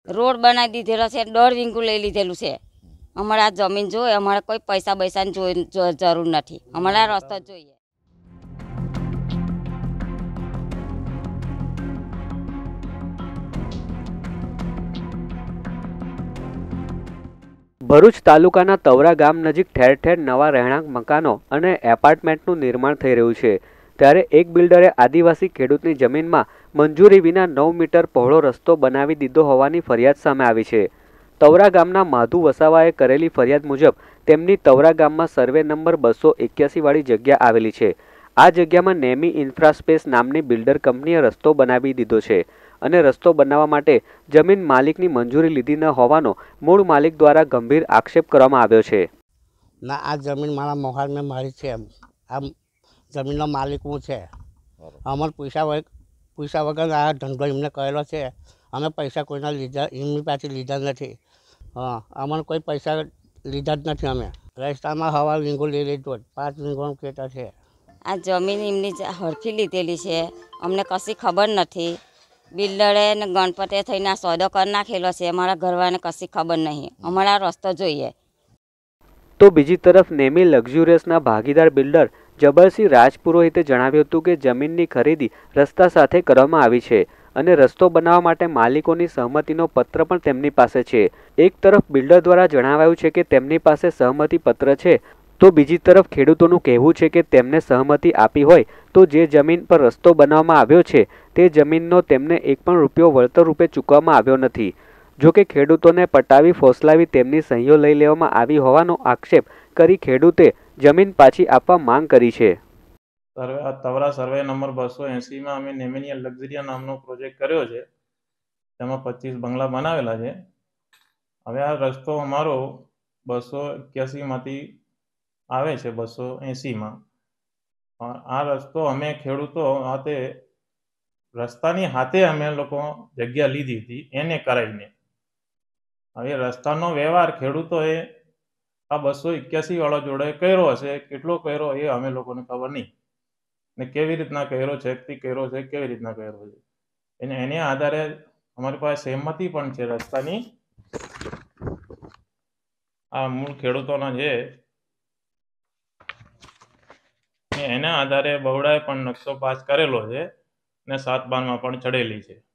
Road બનાવી દીધેલો છે, 1.5 વીંગું લઈ લીધેલું છે। અમારે આ જમીન જોઈએ, અમારે કોઈ પૈસા બૈસાની જરૂર નથી, અમારે આ રસ્તો જોઈએ। ભરૂચ તાલુકાના તવરા ગામ નજીક ઠેર ઠેર નવા રહેણાંક મકાનો અને એપાર્ટમેન્ટનું નિર્માણ થઈ રહ્યું છે, ત્યારે એક બિલ્ડરે આદિવાસી ખેડૂતની જમીનમાં મંજૂરી વિના 9 મીટર પહોળો રસ્તો બનાવી દીધો હોવાની ફરિયાદ સામે આવી છે। તવરા ગામના માધુ વસાવાએ કરેલી ફરિયાદ મુજબ તેમની તવરા ગામમાં સર્વે નંબર 281 વાળી જગ્યા આવેલી છે। આ જગ્યામાં નેમી ઇન્ફ્રાસ્પેસ નામની બિલ્ડર કંપનીએ રસ્તો બનાવી દીધો છે અને રસ્તો બનાવવા માટે જમીન માલિકની મંજૂરી લીધી ન હોવાનો મૂળ માલિક દ્વારા ગંભીર આક્ષેપ કરવામાં આવ્યો છે। ના, આ જમીન મારા મોહાલ મેં મારી છે। આ જમીનનો માલિક હું છે। અમારે પૈસા વગર આ ધંધો એમને કરેલો છે। અમે પૈસા કોઈના લીધા એમની પાસે લીધા નથી। અમને કોઈ પૈસા લીધા જ નથી। અમે રસ્તામાં હવા વીંગો લઈ લીધો, 5 વીંગોનું ખેતર છે। આ જમીન એમની હરખી લીધેલી છે, અમને કશી ખબર નથી। બિલ્ડરે ને ગણપતે થઈને આ સોદો કરી નાખેલો છે, અમારા ઘરવાળાને કશી ખબર નહીં, અમારે આ રસ્તો જોઈએ। તો બીજી તરફ નેમી લક્ઝુરિયસના ભાગીદાર બિલ્ડર જબરસિંહ રાજપુરોહિતે જણાવ્યું હતું કે જમીનની ખરીદી રસ્તા સાથે કરવામાં આવી છે અને રસ્તો બનાવવા માટે માલિકોની સહમતિનો પત્ર પણ તેમની પાસે છે। એક તરફ બિલ્ડર દ્વારા જણાવાયું છે કે તેમની પાસે સહમતિ પત્ર છે, તો બીજી તરફ ખેડૂતોનું કહેવું છે કે તેમને સહમતિ આપી હોય તો જે જમીન પર રસ્તો બનાવવામાં આવ્યો છે તે જમીનનો તેમને એક પણ રૂપિયો વળતર રૂપે ચૂકવવામાં આવ્યો નથી। જો કે ખેડૂતોને પટાવી ફોસલાવી તેમની સહીઓ લઈ લેવામાં આવી હોવાનો આક્ષેપ કરી ખેડૂતે જમીન પાછી આપવા માંગ કરી છે। તવરા સર્વે નંબર 280 માં અમે નેમિનિયલ લક્ઝરિયા નામનો પ્રોજેક્ટ કર્યો છે, તેમાં 25 બંગલા બનાવેલા છે। હવે આ રસ્તો અમારો 281 માંથી આવે છે 280 માં। આ રસ્તો અમે ખેડૂતો હાથે રસ્તાની હાથે અમે લોકો જગ્યા લીધી હતી એને કરાવીને। હવે રસ્તાનો વ્યવહાર ખેડૂતોએ આ 281 વાળા જોડે કર્યો હશે, કેટલો કર્યો એ અમે લોકોને ખબર નહીં ને કેવી રીતના કર્યો છે, કેવી રીતના કર્યો છે એને આધારે અમારી પાસે સહેમતિ પણ છે રસ્તાની। આ મૂળ ખેડૂતોના છે, એના આધારે બહુડાએ પણ નકશો પાસ કરેલો છે ને 7/12 માં પણ ચડેલી છે।